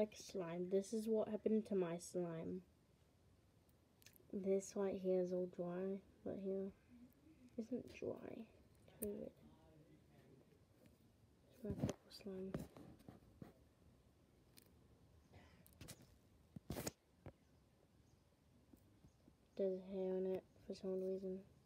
like slime. This is what happened to my slime. This right here is all dry, but here isn't dry. It's weird. It's my purple slime. There's hair in it for some reason.